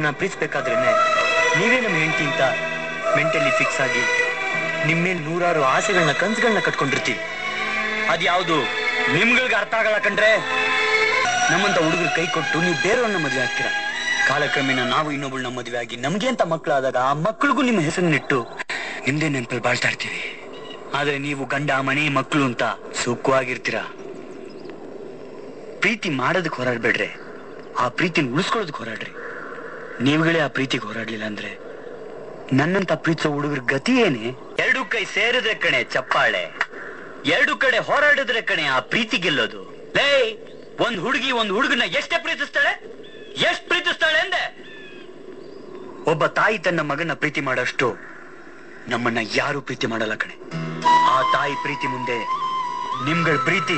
ನಾ ಪ್ರೀತಿಸ್ಬೇಕಾದ್ರೇನೆ ನೀವೇ ನಮ್ಮ ಹೆಂಡತಿ ಅಂತ ಮೆಂಟಲಿ ಫಿಕ್ಸ್ ಆಗಿ ನಿಮ್ಮೇಲೆ ನೂರಾರು ಆಸೆಗಳನ್ನ ಕನ್ಸುಗಳನ್ನ ಕಟ್ಕೊಂಡಿರ್ತೀವಿ. ಅದ್ಯಾವುದು ನಿಮ್ಗಳಿಗೆ ಅರ್ಥ ಆಗಲ್ಲ ಕಣ್ರೆ. ನಮ್ಮಂತ ಹುಡುಗರು ಕೈ ಕೊಟ್ಟು ನೀವು ಬೇರೆಯವ್ರನ್ನ ಮದುವೆ ಆಗ್ತೀರಾ. ಕಾಲಕ್ರಮೇಣ ನಾವು ಇನ್ನೊಬ್ಬಳನ್ನ ಮದುವೆ ಆಗಿ ನಮ್ಗೆ ಅಂತ ಮಕ್ಕಳಾದಾಗ ಆ ಮಕ್ಕಳಿಗೂ ನಿಮ್ಮ ಹೆಸರನ್ನಿಟ್ಟು ನಿಮ್ದೇ ನೆನಪಲ್ಲಿ ಬಾಳ್ತಾ ಇರ್ತೀವಿ. ಆದ್ರೆ ನೀವು ಗಂಡ ಮನೆ ಮಕ್ಕಳು ಅಂತ ಸುಖವಾಗಿರ್ತೀರಾ. ಪ್ರೀತಿ ಮಾಡೋದಕ್ಕೆ ಹೋರಾಡ್ಬೇಡ್ರಿ, ಆ ಪ್ರೀತಿನ ಉಳಿಸ್ಕೊಳ್ಳೋದಕ್ಕೆ ಹೋರಾಡ್ರಿ. ನೀವುಗಳೇ ಆ ಪ್ರೀತಿಗೆ ಹೋರಾಡ್ಲಿಲ್ಲ ಅಂದ್ರೆ ನನ್ನಂತ ಪ್ರೀತಿಸೋ ಹುಡುಗರ ಗತಿ ಏನೇ? ಎರಡು ಕೈ ಸೇರಿದ್ರೆ ಕಣೆ ಚಪ್ಪಾಳೆ, ಎರಡು ಕಡೆ ಹೋರಾಡಿದ್ರೆ ಕಣೆ ಆ ಪ್ರೀತಿ ಗೆಲ್ಲೋದು. ಲೇ, ಒಂದ್ ಹುಡುಗನ ಎಷ್ಟೇ ಪ್ರೀತಿಸ್ತಾಳೆ, ಎಷ್ಟ್ ಪ್ರೀತಿಸ್ತಾಳೆ ಅಂದೆ? ಒಬ್ಬ ತಾಯಿ ತನ್ನ ಮಗನ ಪ್ರೀತಿ ಮಾಡೋಷ್ಟು ನಮ್ಮನ್ನ ಯಾರು ಪ್ರೀತಿ ಮಾಡಲ್ಲ ಕಣೆ. ಆ ತಾಯಿ ಪ್ರೀತಿ ಮುಂದೆ ನಿಮ್ಗಳ ಪ್ರೀತಿ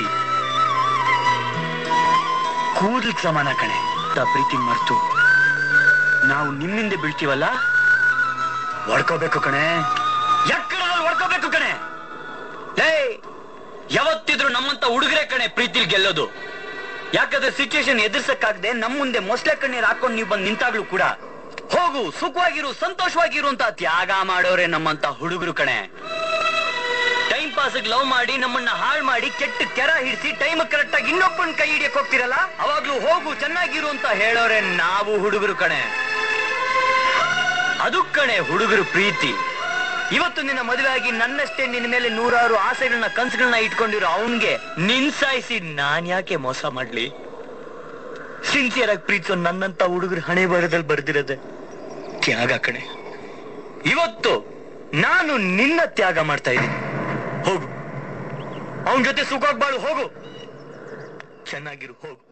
ಕೂದಲ್ ಸಮಾನ ಕಣೆ. ಆ ಪ್ರೀತಿ ಮರ್ತು ನಾವು ನಿಮ್ಮಿಂದ ಬೀಳ್ತೀವಲ್ಲ, ಹೊಡ್ಕೋಬೇಕು ಕಣೆ, ಎಕ್ಕಡದಲ್ಲಿ ಹೊಡ್ಕೋಬೇಕು ಕಣೆ. ಲೇ, ಯಾವತ್ತಿದ್ರು ನಮ್ಮಂತ ಹುಡುಗರೇ ಕಣೆ ಪ್ರೀತಿಲ್ ಗೆಲ್ಲೋದು. ಯಾಕಂದ್ರೆ ಸಿಚುವೇಶನ್ ಎದುರ್ಸಕ್ಕಾಗದೆ ನಮ್ಮ ಮುಂದೆ ಮೊಸಳೆ ಕಣ್ಣೀರ್ ಹಾಕೊಂಡು ನೀವು ಬಂದು ನಿಂತಾಗ್ಲೂ ಕೂಡ ಹೋಗು, ಸುಖವಾಗಿರು, ಸಂತೋಷವಾಗಿರು ಅಂತ ತ್ಯಾಗ ಮಾಡೋರೆ ನಮ್ಮಂತ ಹುಡುಗರು ಕಣೆ. ಟೈಮ್ ಪಾಸ್ಗೆ ಲವ್ ಮಾಡಿ ನಮ್ಮನ್ನ ಹಾಳು ಮಾಡಿ ಕೆಟ್ಟ ಕೆರ ಹಿಡಿಸಿ ಟೈಮ್ ಕರೆಕ್ಟ್ ಆಗಿ ಇನ್ನೊಬ್ಬನ ಕೈ ಹಿಡಿಯಕ್ ಹೋಗ್ತಿರಲ್ಲ, ಅವಾಗ್ಲೂ ಹೋಗು ಚೆನ್ನಾಗಿರು ಅಂತ ಹೇಳೋರೆ ನಾವು ಹುಡುಗರು ಕಣೆ. ಅದು ಕಣೆ ಹುಡುಗರು ಪ್ರೀತಿ. ಇವತ್ತು ನಿನ್ನ ಮದುವೆ ಆಗಿ ನನ್ನಷ್ಟೇ ನಿನ್ನ ಮೇಲೆ ನೂರಾರು ಆಸೆಗಳನ್ನ ಕನ್ಸುಗಳನ್ನ ಇಟ್ಕೊಂಡಿರೋ ಅವನ್ಗೆ ನಿನ್ಸಾಯಿಸಿ ನಾನ್ ಯಾಕೆ ಮೋಸ ಮಾಡ್ಲಿ? ಸಿನ್ಸಿಯರ್ ಆಗಿ ಪ್ರೀತಿಸೋ ನನ್ನಂತ ಹುಡುಗರು ಹಣೆ ಬರದಲ್ಲಿ ಬರ್ದಿರದೆ ತ್ಯಾಗ ಕಣೆ. ಇವತ್ತು ನಾನು ನಿನ್ನ ತ್ಯಾಗ ಮಾಡ್ತಾ ಇದ್ದೀನಿ. ಹೋಗು, ಅವನ ಜೊತೆ ಸುಖವಾಗಿ ಬಾಳು, ಹೋಗು, ಚೆನ್ನಾಗಿರು, ಹೋಗು.